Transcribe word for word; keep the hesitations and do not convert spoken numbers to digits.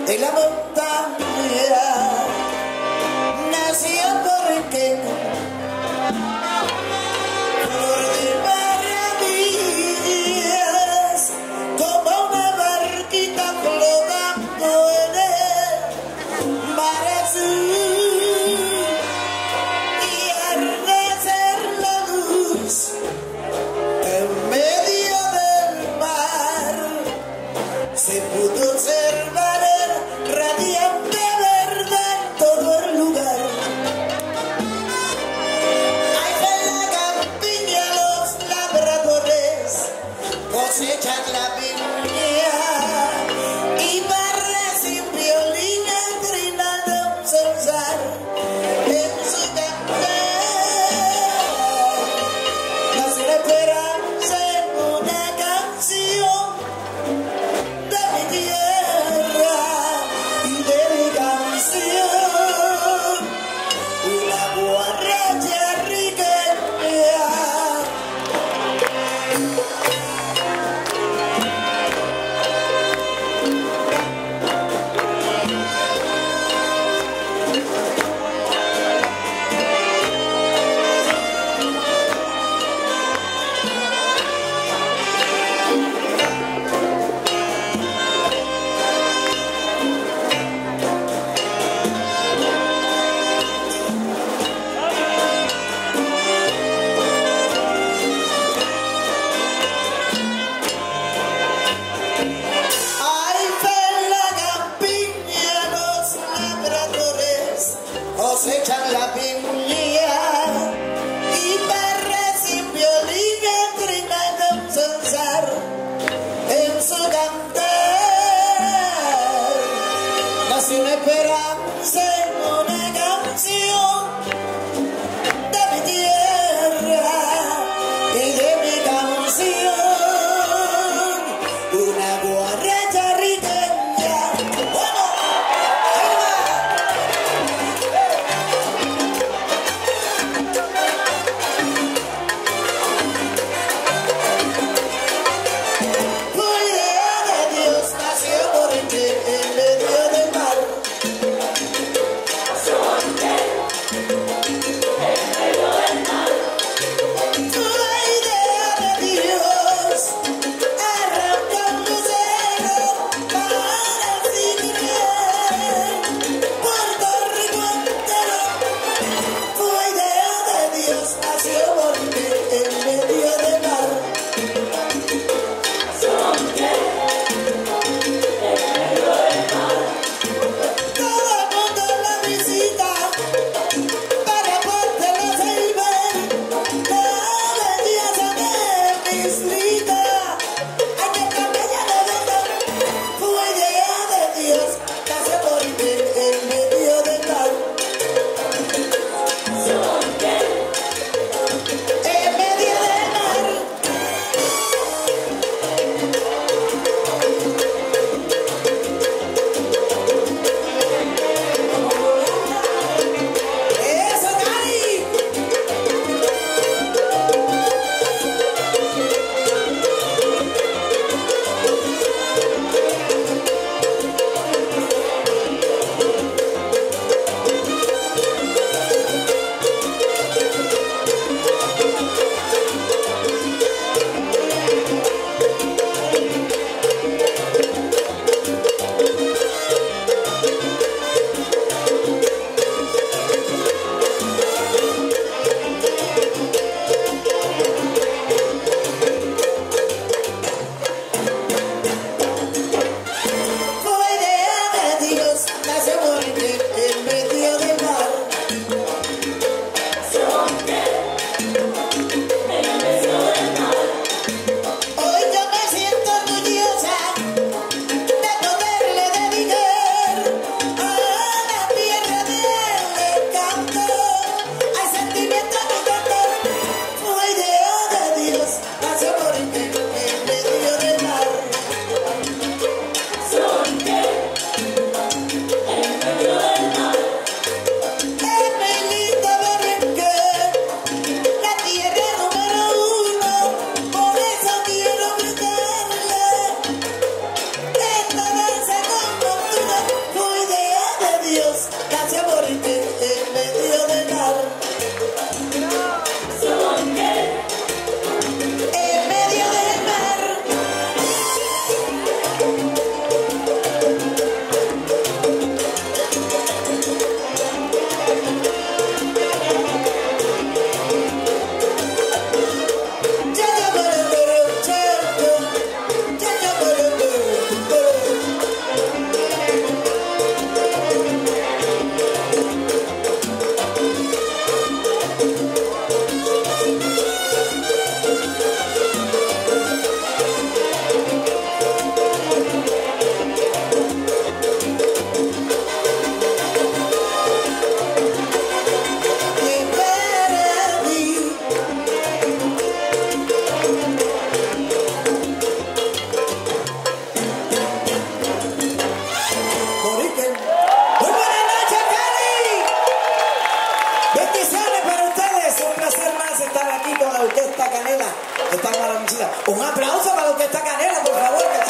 en la montaña nació Borriquén, flor de maravillas, como una barquita flotando en el mar azul, y al nacer la luz en medio del mar se pudo observar el radiante verde en todo el lugar. Ahí en la campiña los labradores cosechan la viña y barras sin violín trinan un solsar en su cantar. Nace la esperanza en una canción de mi tierra y de mi canción, una guarracha riqueña. Ay, en la campiña los labradores cosechan la viña y barras sin violín trinan un solsar en su cantar. Nació una esperanza en una canción de mi tierra y de mi canción, una guarracha riqueña. Bueno, ahí va. Por idea de Dios nació Borriquén en medio del mar. Está maravillosa. Un aplauso para lo que está Canela, por favor.